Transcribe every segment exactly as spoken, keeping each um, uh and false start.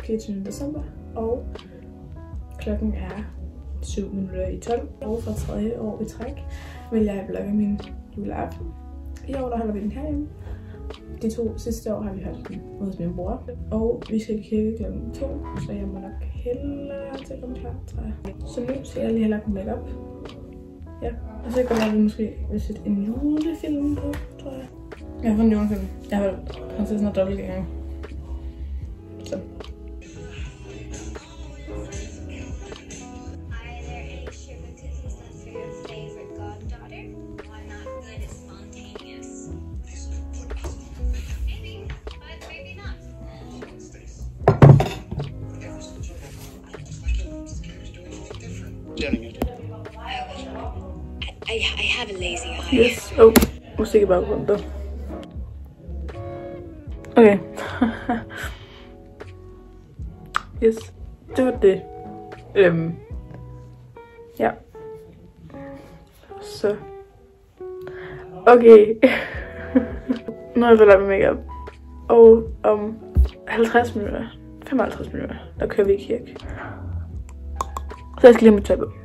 fireogtyvende december, og klokken er syv minutter i tolv, og for tredje år i træk vil jeg blogge min juleaften. I år der holder vi den herhjemme. De to sidste år har vi holdt den hos min bror, og vi skal i kirke klokken to, så jeg må nok hellere til at komme klar, tror jeg. Så nu skal jeg lige have lagt en make-up. Ja, og så kommer vi måske vil sætte en julefilm på, tror jeg. Jeg har fundet en julefilm. Jeg har holdt prinsessen og dobbeltgængeren. Så. I, I have a lazy eye. Yes. Oh, musik i baggrunden der. Okay. Yes. Det var det. Øhm. Ja. Så. Okay. Nu har jeg fået lavet med makeup. Og om halvtreds minutter, femoghalvtreds minutter, der kører vi i kirke. Så jeg skal lige have mit tøj på.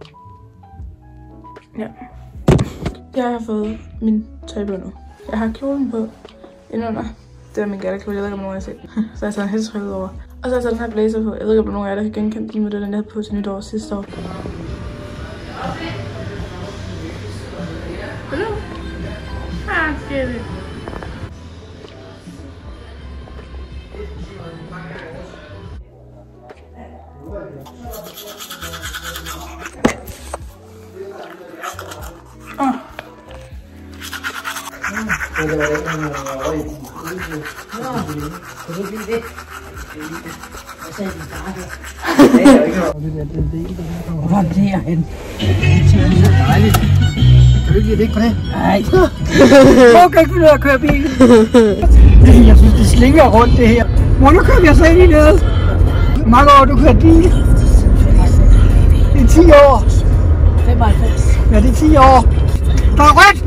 Ja. Jeg har fået min tøj på nu. Jeg har kjolen på indenunder. Det er min gatterkjole, jeg ved ikke, om nogen har set. Så jeg har taget en hættetrøj ud over. Og så har jeg taget den her blazer på. Jeg ved ikke, om nogen af jer, der kan genkende den med det, den jeg havde på til nytår sidste år. Hallo? Ah, det det. Åh. Hvor er det herhen? Det er så dejligt. Kan du ikke ligge på det? Nej. Hvor kan ikke finde ud af at køre bil? Jeg synes, det slinger rundt det her. Hvor nu kører jeg så ind i noget? Hvor mange år du kørt bil? Det er ti år. femoghalvfems. Ja, det er ti år. Der er rødt!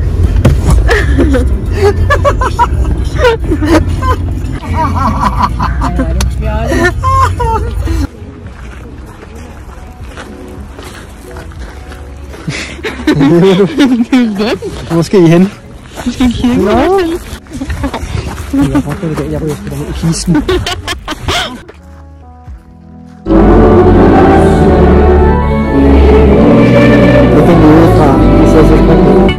Måske hen. Vi skal kigge. Nå. Jeg får det der, jeg ryger sgu da ned i kisten. Jeg fik noget fra Sæsselskabet.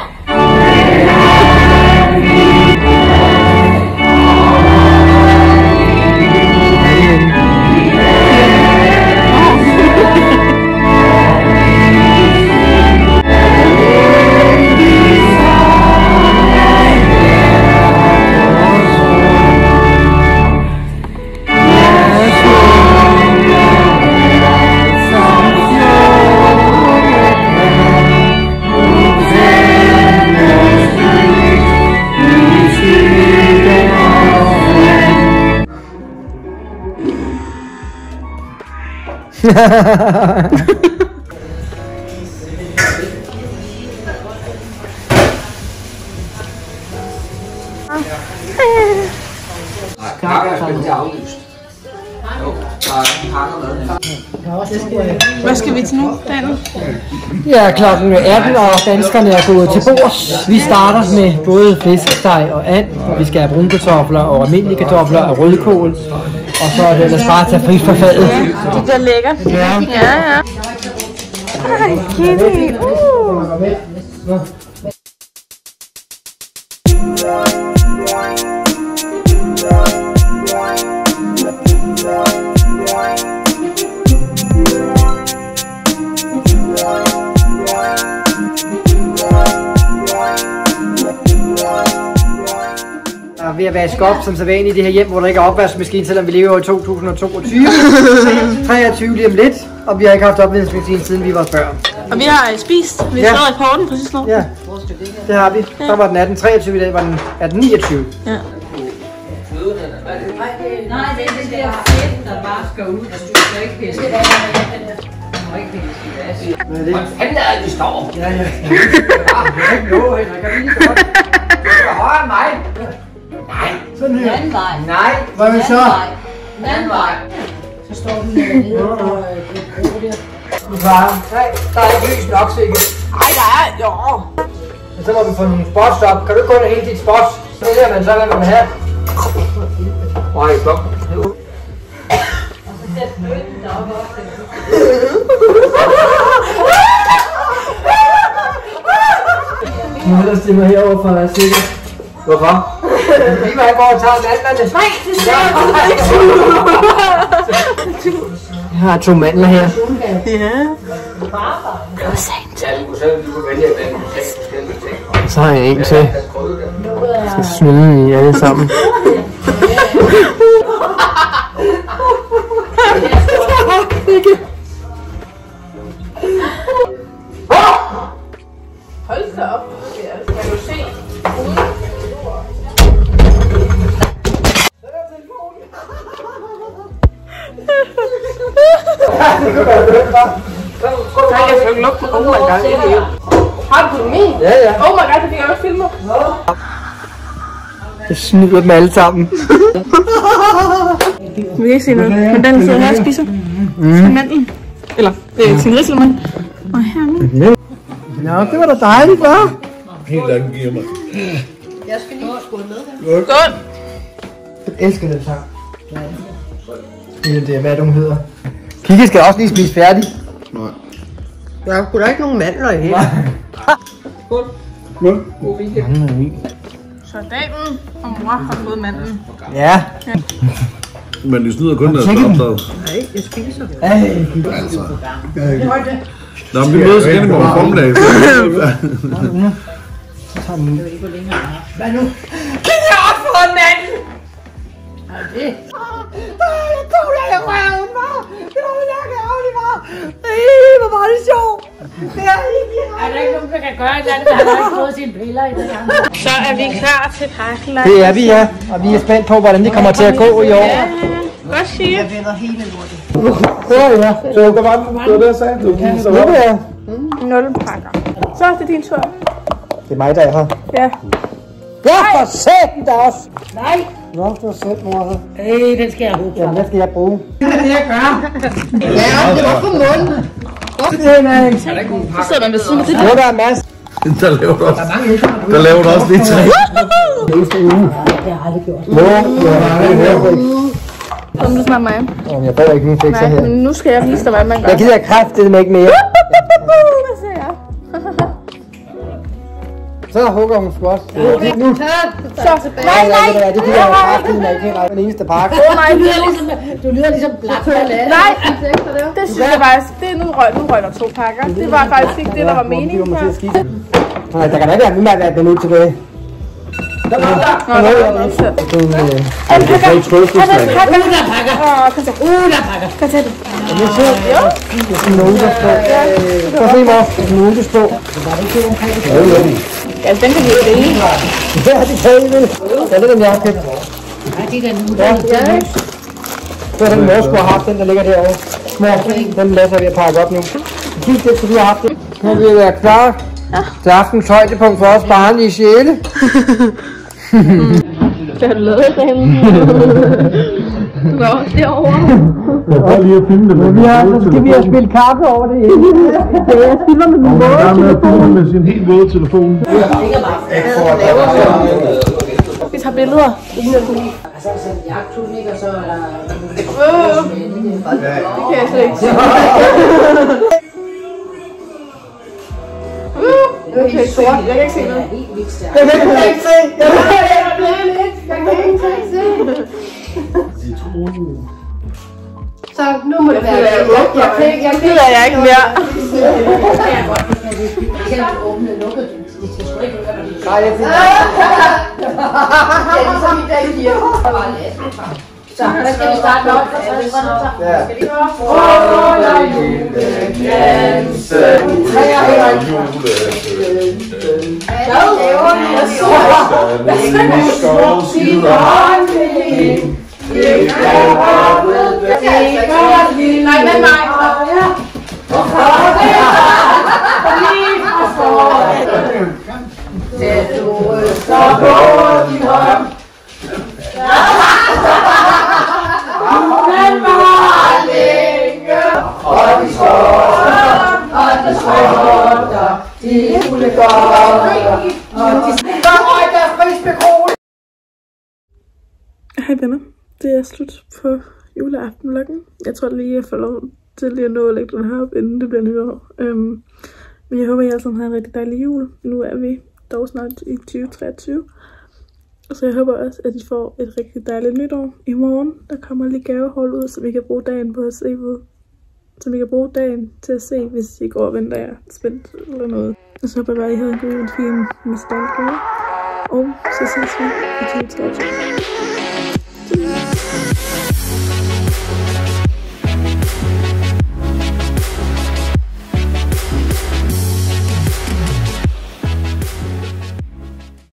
Hvad skal vi til nu, Daniel? Ja, klokken atten, og danskerne er gået til bords. Vi starter med både flæskesteg og and, og vi skal have brunkartofler og almindelige kartofler og rødkål. Og så er det ellers bare at tage frit fra fadet. Ja, det bliver lækkert. Ja, ja. ja. Ej, Kitty. Uh. Ved at vaske op som sædvanligt i det her hjem, hvor der ikke er opvaskemaskine, selvom vi lever i to tusind og toogtyve. treogtyve lige om lidt, og vi har ikke haft opvaskemaskine siden vi var børn. Og vi har spist. Vi har skrevet ja. Rapporten præcis nu. Ja, det har vi. Ja. Så var den atten treogtyve, i dag var den atten niogtyve. Ja. Nej, det er det der fedt, der bare skal ud. Du skal ikke pisse. Du må ikke pisse i hvad? Hvor fanden er det, de står? Ja, ja. Jeg kan ikke nå, Henrik. Jeg kan lige godt. Du skal højere end mig. Nej. Sådan her. Den anden vej. Nej. Hvad vil så? Den anden vej. Så står den nede og det bro der. Nej, der er ikke lys nok, sikkert. Ej, der er... Jo. Men så må vi få nogle spots op. Kan du ikke gå ind og hente dit spots? Så vælger man så, hvad man vil have. Nej, stop. Og så sæt møden deroppe også. Nu må jeg stille mig herovre for at være sikker. Hvorfor? Lige var jeg går og tager en anden. Nej, det skal jeg ikke. Jeg har to mandler her. Ja. Så har jeg en til. Jeg skal smide i alle sammen. Hold da op. Kan du se? Nej, jeg skal ikke lukke den. Oh my god, det er det. Har du min? Ja, ja. Oh my god, det fik jeg også filmet. Jeg snyder dem alle sammen. Vi kan ikke se noget, men den sidder her og spiser. Sin mandel. Eller, øh, sin ridselmand. Og her. Nå, det var da dejligt, hva'? Helt anden giver mig. Jeg skal lige skåle med her. Godt. Jeg elsker den sang. Det er, hvad hun hedder. Kiki skal også lige spise færdig. Nej. Der er sgu da ikke nogen mandler i her. Skål. Skål. God weekend. Så damen og mor har fået mandlen. Ja. Men de snyder kun, der er optaget. Nej, jeg spiser det. Ej, Altså. Nå, men vi mødes igen i morgen formiddag. så tager den ud. Hvad nu? Kiki har også fået en mandel. Er det? Jeg tog dig i røven, mor! Det var min jakke ærgerlig, mor! Ej, hvor var det sjovt! Det er ikke Er der ikke nogen, der kan gøre et eller andet, der har ikke fået sine piller i det her? Så er vi klar til pakkelejr. Det er vi, ja. Og vi er spændt på, hvordan det kommer til at gå i år. Ja, godt sige. Jeg vender hele lortet. Ja, ja. Så der var den, det var det, jeg sagde. Det var Kiki, der Nu var. vil jeg. Nul pakker. Så er det din tur. Det er mig, der er her. Ja. Ja, for satan da også! Nej! Nå, du har set, mor. Øh, den skal jeg håbe. Jamen, hvad skal jeg bruge? Det er det, jeg gør. Ja, det var på munden. Det er nej. Så sidder man ved siden af det. Jo, der er masser. Der laver du også. Der laver du også lige tre. Næste uge. Det har jeg aldrig gjort. Hvor? Ja, Kom du snart mig. jeg får ikke nogen fikser Nej, her. men nu skal jeg vise dig, hvad man gør. Jeg gider kraftedeme ikke mere. Hvad siger jeg? Så hugger hun sgu også. Nu. Så, nej, nej. Det gider jeg kraftedeme ikke helt. Den eneste pakke. Åh nej, Du lyder ligesom, du lyder ligesom blak. nej. Det synes jeg faktisk, det er nu røg, nu røg der to pakker. Det var faktisk ikke det, der var meningen her. Nej, der kan da ikke være ved med at være minut tilbage. Nå, der var noget selv. Det er en... Er det pakker? Er det pakker? Uh, der pakker. Åh, kom så. Uh, der pakker. Kan jeg tage det? Det er sødt. Jo. En notes på. Prøv at se, mor. En notes på. Ja, den kan vi jo dele. Ja, det kan I vel. Ja, det er den, jeg har købt. Nej, det er den nu. Ja, ja. Så er den mor skulle have haft, den der ligger derovre. Mor, den læser vi at pakke op nu. Kig det, så du har haft det. Nu vil vi være klar til aftens højdepunkt for os barnlige sjæle. Hvad har du lavet derhenne? Du var også derovre. Jeg prøver lige at filme det. Men vi har, så skal vi have spillet kaffe over det hele. Ja, jeg filmer med min våde Han er med at filme telefon. med sin helt våde telefon. Vi tager billeder. Så er der en jagttunik, og så er der... Øh, det kan jeg slet ikke se. Jeg kan ikke se. Jeg kan ikke se noget. Helt vildt stærkt. Jeg kan ikke se. Jeg Jeg kan ikke se. Så nu må det være. Jeg jeg gider jeg ikke mere. Det kan jeg godt, hvis man vil selv åbne og lukke den. Det skal sgu ikke høre, hvad det er. Nej, jeg finder. Det er ligesom i dag hier. Så, hvad skal vi starte med? Ja. Skal vi gøre? Nej, men mig. Det du så på din hånd. Hej venner, det er slut på juleaftenvloggen. Jeg tror lige, jeg får lov til lige at nå at lægge den her op, inden det bliver nytår. Øhm, men jeg håber, I alle sammen har en rigtig dejlig jul. Nu er vi dog snart i tyve treogtyve. Så jeg håber også, at I får et rigtig dejligt nytår. I morgen, der kommer lige gavehold ud, så vi kan bruge dagen på at se på. Så vi kan bruge dagen til at se, hvis I går og venter jer spændt eller noget. Og så håber jeg bare, at I havde en god, fin nostalgi. Og så ses vi i tyve treogtyve.